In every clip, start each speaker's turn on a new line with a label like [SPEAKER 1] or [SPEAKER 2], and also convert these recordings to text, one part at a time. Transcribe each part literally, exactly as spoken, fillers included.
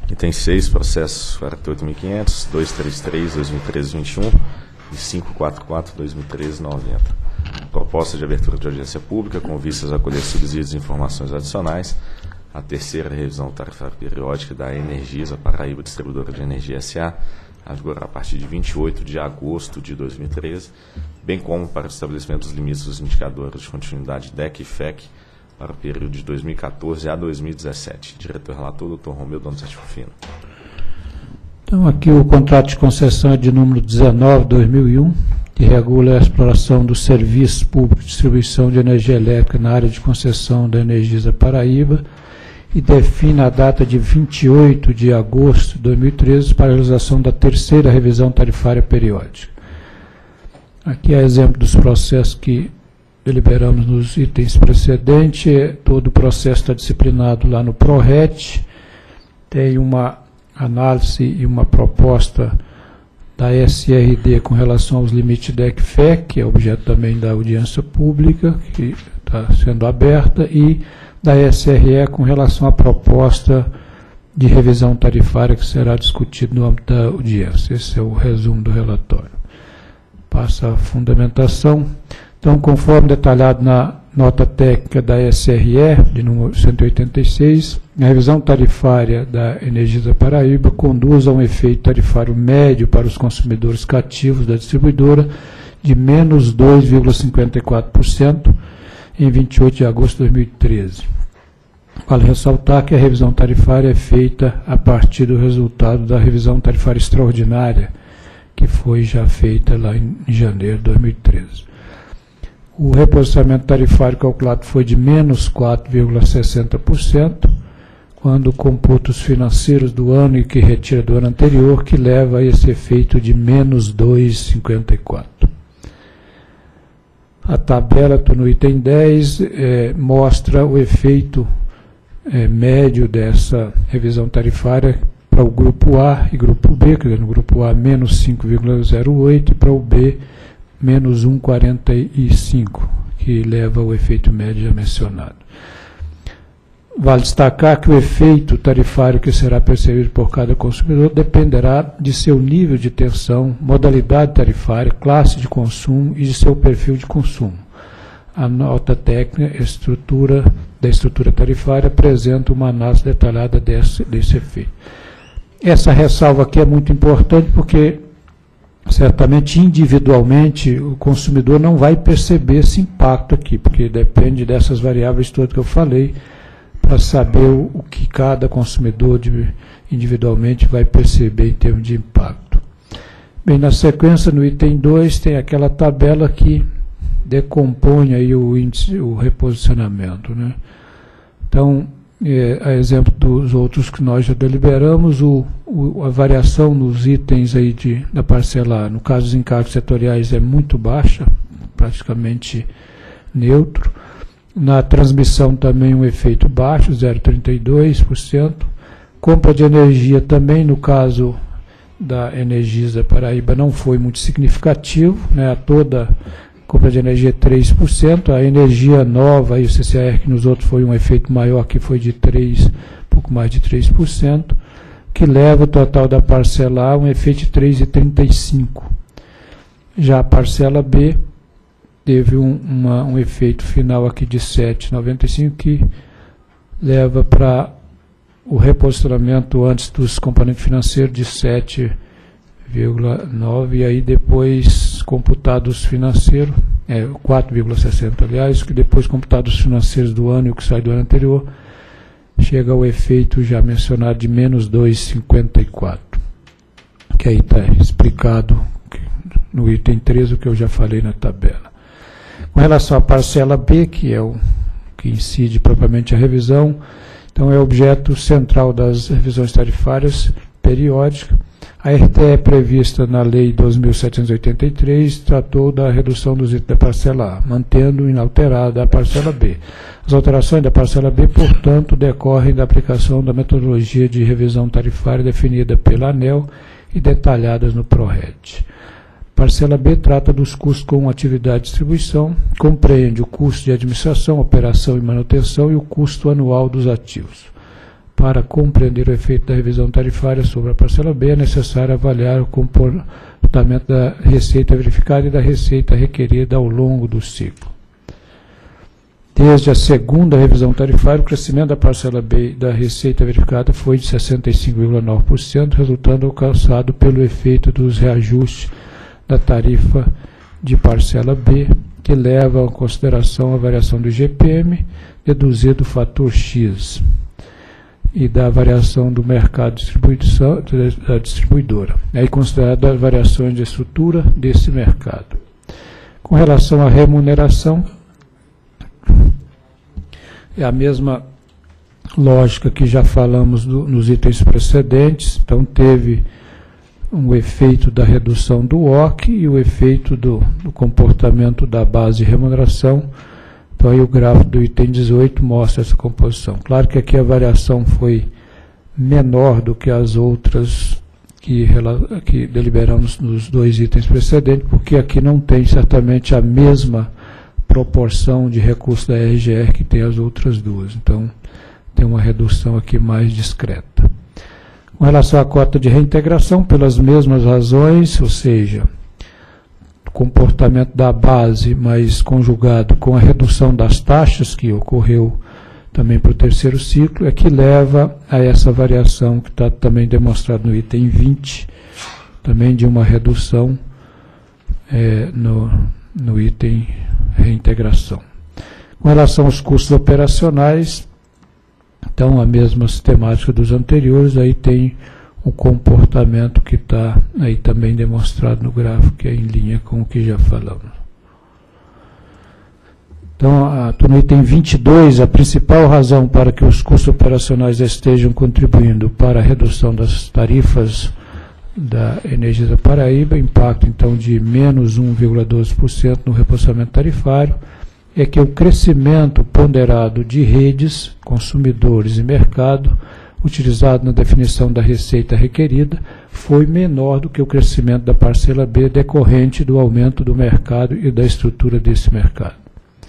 [SPEAKER 1] Item seis, processos quarenta e oito mil e quinhentos, duzentos e trinta e três, dois mil e treze, vinte e um e quinhentos e quarenta e quatro, dois mil e treze, noventa. Proposta de abertura de audiência pública com vistas a colher subsídios e informações adicionais à terceira revisão tarifária periódica da Energisa Paraíba Distribuidora de Energia S A, a vigorar a partir de vinte e oito de agosto de dois mil e treze, bem como para o estabelecimento dos limites dos indicadores de continuidade D E C e F E C para o período de dois mil e quatorze a dois mil e dezessete. Diretor-relator, doutor Romeu Donizete Rufino.
[SPEAKER 2] Então, aqui o contrato de concessão é de número dezenove, dois mil e um, que regula a exploração dos serviços públicos de distribuição de energia elétrica na área de concessão da Energisa Paraíba e define a data de vinte e oito de agosto de dois mil e treze para a realização da terceira revisão tarifária periódica. Aqui é exemplo dos processos que deliberamos nos itens precedentes. Todo o processo está disciplinado lá no PRORET. Tem uma análise e uma proposta da S R D com relação aos limites D E C e F E C, que é objeto também da audiência pública, que está sendo aberta, e da S R E com relação à proposta de revisão tarifária que será discutida no âmbito da audiência. Esse é o resumo do relatório. Passa a fundamentação. Então, conforme detalhado na nota técnica da S R E, de número cento e oitenta e seis, a revisão tarifária da Energisa Paraíba conduz a um efeito tarifário médio para os consumidores cativos da distribuidora de menos dois vírgula cinquenta e quatro por cento em vinte e oito de agosto de dois mil e treze. Vale ressaltar que a revisão tarifária é feita a partir do resultado da revisão tarifária extraordinária, que foi já feita lá em janeiro de dois mil e treze. O reposicionamento tarifário calculado foi de menos quatro vírgula sessenta por cento, quando computos financeiros do ano e que retira do ano anterior, que leva a esse efeito de menos dois vírgula cinquenta e quatro por cento. A tabela, estou no item dez, é, mostra o efeito é, médio dessa revisão tarifária para o grupo A e grupo B, quer dizer, no grupo A menos cinco vírgula zero oito e para o B menos um vírgula quarenta e cinco, que leva ao efeito médio já mencionado. Vale destacar que o efeito tarifário que será percebido por cada consumidor dependerá de seu nível de tensão, modalidade tarifária, classe de consumo e de seu perfil de consumo. A nota técnica estrutura, da estrutura tarifária apresenta uma análise detalhada desse, desse efeito. Essa ressalva aqui é muito importante porque certamente, individualmente, o consumidor não vai perceber esse impacto aqui, porque depende dessas variáveis todas que eu falei, para saber o, o que cada consumidor de, individualmente vai perceber em termos de impacto. Bem, na sequência, no item dois, tem aquela tabela que decompõe aí o índice, o reposicionamento, né? Então, É, a exemplo dos outros que nós já deliberamos, o, o, a variação nos itens aí de, da parcela A, no caso dos encargos setoriais, é muito baixa, praticamente neutro. Na transmissão também um efeito baixo, zero vírgula trinta e dois por cento. Compra de energia também, no caso da Energisa Paraíba, não foi muito significativo, né? A toda compra de energia três por cento, a energia nova e o C C A R, que nos outros foi um efeito maior, que foi de três, pouco mais de três por cento, que leva o total da parcela A a um efeito de três vírgula trinta e cinco por cento. Já a parcela B teve um, uma, um efeito final aqui de sete vírgula noventa e cinco por cento, que leva para o reposicionamento antes dos componentes financeiros de sete vírgula nove por cento, e aí depois computados financeiros, é, quatro vírgula sessenta por cento, aliás, que depois computados financeiros do ano e o que sai do ano anterior, chega ao efeito já mencionado de menos dois vírgula cinquenta e quatro por cento, que aí está explicado no item treze, o que eu já falei na tabela. Com relação à parcela B, que é o que incide propriamente a revisão, então é objeto central das revisões tarifárias periódicas. A R T E prevista na Lei dois mil setecentos e oitenta e três tratou da redução dos itens da parcela A, mantendo inalterada a parcela B. As alterações da parcela B, portanto, decorrem da aplicação da metodologia de revisão tarifária definida pela ANEEL e detalhadas no PRORET. Parcela B trata dos custos com atividade de distribuição, compreende o custo de administração, operação e manutenção e o custo anual dos ativos. Para compreender o efeito da revisão tarifária sobre a parcela B, é necessário avaliar o comportamento da receita verificada e da receita requerida ao longo do ciclo. Desde a segunda revisão tarifária, o crescimento da parcela B da receita verificada foi de sessenta e cinco vírgula nove por cento, resultando alcançado pelo efeito dos reajustes da tarifa de parcela B, que leva em consideração a variação do I G P M, deduzido o fator X, e da variação do mercado distribuição, da distribuidora. Aí considerada as variações de estrutura desse mercado. Com relação à remuneração, é a mesma lógica que já falamos do, nos itens precedentes. Então, teve um efeito da redução do O C e o efeito do, do comportamento da base de remuneração. Então, aí o gráfico do item dezoito mostra essa composição. Claro que aqui a variação foi menor do que as outras que, que deliberamos nos dois itens precedentes, porque aqui não tem certamente a mesma proporção de recursos da R G R que tem as outras duas. Então, tem uma redução aqui mais discreta. Com relação à cota de reintegração, pelas mesmas razões, ou seja, o comportamento da base, mas conjugado com a redução das taxas, que ocorreu também para o terceiro ciclo, é que leva a essa variação que está também demonstrado no item vinte, também de uma redução é, no, no item reintegração. Com relação aos custos operacionais, então a mesma sistemática dos anteriores, aí tem o comportamento que está aí também demonstrado no gráfico, que é em linha com o que já falamos. Então, a, no item vinte e dois, a principal razão para que os custos operacionais estejam contribuindo para a redução das tarifas da Energisa Paraíba, impacto então de menos um vírgula doze por cento no repostamento tarifário, é que o crescimento ponderado de redes, consumidores e mercado, utilizado na definição da receita requerida, foi menor do que o crescimento da parcela B decorrente do aumento do mercado e da estrutura desse mercado.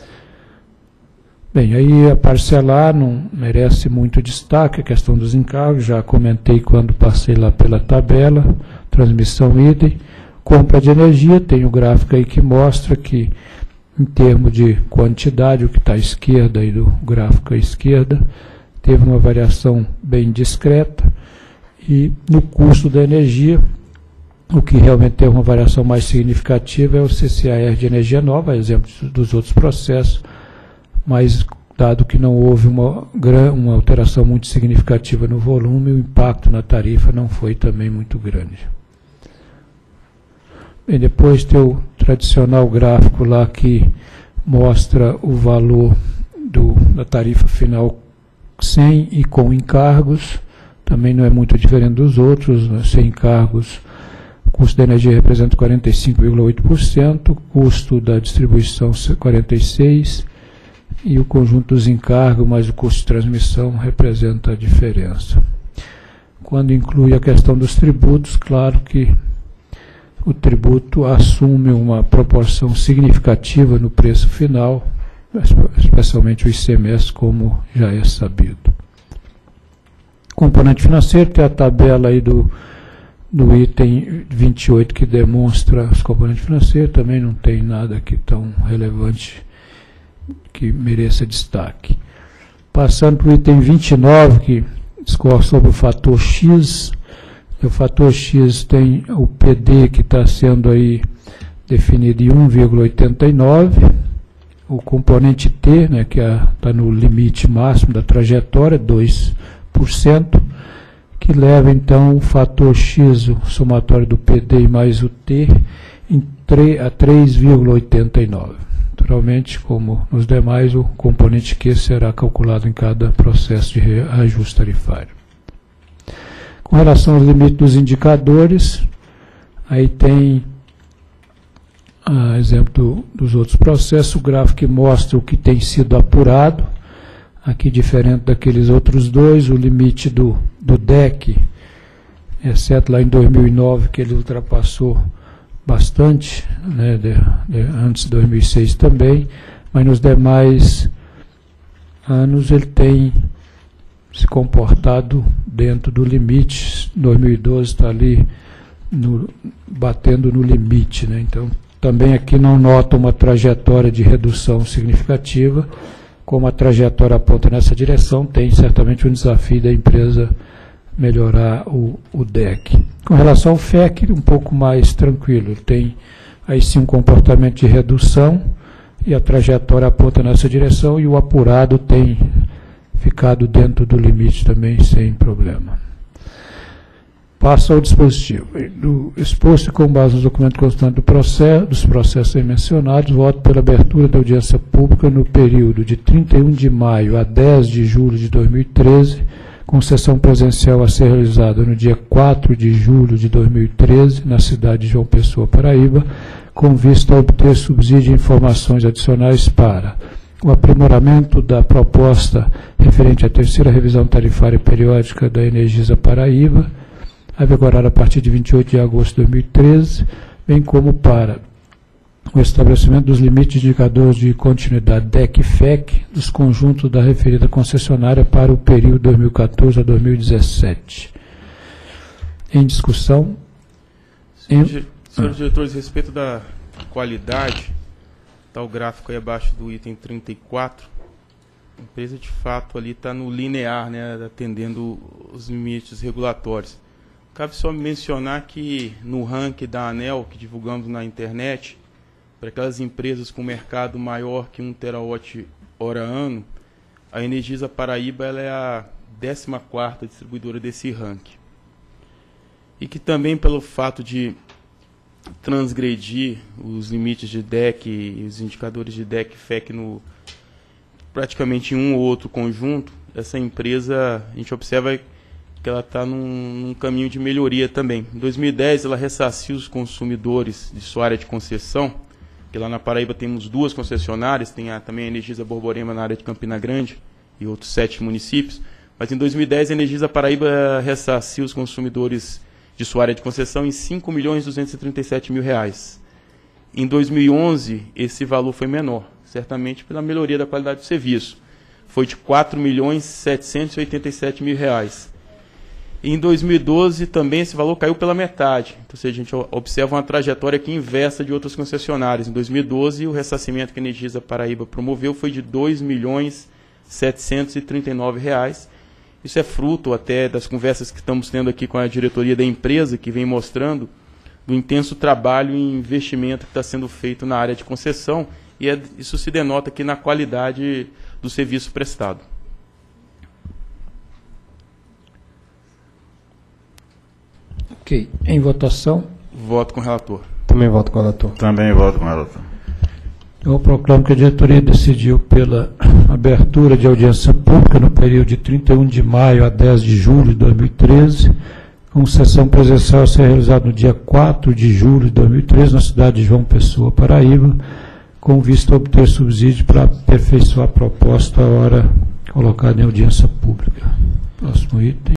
[SPEAKER 2] Bem, aí a parcela A não merece muito destaque, a questão dos encargos, já comentei quando passei lá pela tabela, transmissão idem. Compra de energia, tem o gráfico aí que mostra que, em termos de quantidade, o que está à esquerda aí do gráfico à esquerda, teve uma variação bem discreta, e no custo da energia, o que realmente teve uma variação mais significativa é o C C A R de energia nova, exemplo dos outros processos, mas dado que não houve uma, uma alteração muito significativa no volume, o impacto na tarifa não foi também muito grande. Bem, depois tem o tradicional gráfico lá que mostra o valor do, da tarifa final sem e com encargos, também não é muito diferente dos outros, né? Sem encargos, o custo da energia representa quarenta e cinco vírgula oito por cento, o custo da distribuição quarenta e seis por cento, e o conjunto dos encargos mais o custo de transmissão representa a diferença. Quando inclui a questão dos tributos, claro que o tributo assume uma proporção significativa no preço final, especialmente o I C M S, como já é sabido. Componente financeiro, tem a tabela aí do, do item vinte e oito que demonstra os componentes financeiros, também não tem nada aqui tão relevante que mereça destaque. Passando para o item vinte e nove, que discorre sobre o fator X. O fator X tem o P D que está sendo aí definido em um vírgula oitenta e nove, o componente T, né, que está no limite máximo da trajetória, dois por cento, que leva então o fator X, o somatório do P D mais o T, em a três vírgula oitenta e nove. Naturalmente, como nos demais, o componente Q será calculado em cada processo de reajuste tarifário. Com relação aos limites dos indicadores, aí tem, a exemplo do, dos outros processos, o gráfico que mostra o que tem sido apurado. Aqui, diferente daqueles outros dois, o limite do, do D E C, exceto lá em dois mil e nove, que ele ultrapassou bastante, né, de, de, antes de dois mil e seis também, mas nos demais anos ele tem se comportado dentro do limite. dois mil e doze está ali no, batendo no limite, né? Então, também aqui não nota uma trajetória de redução significativa. Como a trajetória aponta nessa direção, tem certamente um desafio da empresa melhorar o, o D E C. Com relação ao F E C, um pouco mais tranquilo. Tem aí sim um comportamento de redução e a trajetória aponta nessa direção, e o apurado tem ficado dentro do limite também, sem problema. Passa ao dispositivo. Do exposto com base nos documentos constantes do processo, dos processos aí mencionados, voto pela abertura da audiência pública no período de trinta e um de maio a dez de julho de dois mil e treze, com sessão presencial a ser realizada no dia quatro de julho de dois mil e treze, na cidade de João Pessoa, Paraíba, com vista a obter subsídio e informações adicionais para o aprimoramento da proposta referente à terceira revisão tarifária periódica da Energisa Paraíba, a vigorar a partir de vinte e oito de agosto de dois mil e treze, bem como para o estabelecimento dos limites de indicadores de continuidade D E C e F E C dos conjuntos da referida concessionária para o período dois mil e quatorze a dois mil e dezessete. Em discussão.
[SPEAKER 3] Senhor, em... Senhores diretores, a respeito da qualidade, está o gráfico aí abaixo do item trinta e quatro. A empresa, de fato, ali está no linear, né, atendendo os limites regulatórios. Cabe só mencionar que no ranking da ANEEL, que divulgamos na internet, para aquelas empresas com mercado maior que um terawatt-hora ano, a Energisa Paraíba ela é a décima quarta distribuidora desse ranking. E que também, pelo fato de transgredir os limites de D E C e os indicadores de D E C e F E C no, praticamente em um ou outro conjunto, essa empresa, a gente observa que ela está num, num caminho de melhoria também. Em dois mil e dez, ela ressarciu os consumidores de sua área de concessão, que lá na Paraíba temos duas concessionárias, tem a, também a Energisa Borborema na área de Campina Grande e outros sete municípios, mas em dois mil e dez a Energisa Paraíba ressarciu os consumidores de sua área de concessão em cinco milhões duzentos e trinta e sete mil reais. Em dois mil e onze, esse valor foi menor, certamente pela melhoria da qualidade do serviço. Foi de quatro milhões setecentos e oitenta e sete mil reais. E em dois mil e doze também esse valor caiu pela metade. Então, ou seja, a gente observa uma trajetória aqui inversa de outras concessionárias. Em dois mil e doze, o ressarcimento que a Energisa Paraíba promoveu foi de dois milhões setecentos e trinta e nove reais. Isso é fruto até das conversas que estamos tendo aqui com a diretoria da empresa, que vem mostrando do intenso trabalho e investimento que está sendo feito na área de concessão, e é, isso se denota aqui na qualidade do serviço prestado.
[SPEAKER 2] Ok. Em votação.
[SPEAKER 3] Voto com o relator.
[SPEAKER 4] Também voto com o relator.
[SPEAKER 5] Também voto com o relator.
[SPEAKER 2] Eu proclamo que a diretoria decidiu pela abertura de audiência pública no período de trinta e um de maio a dez de julho de dois mil e treze, com sessão presencial a ser realizada no dia quatro de julho de dois mil e treze, na cidade de João Pessoa, Paraíba, com vista a obter subsídio para aperfeiçoar a proposta a hora colocada em audiência pública. Próximo item.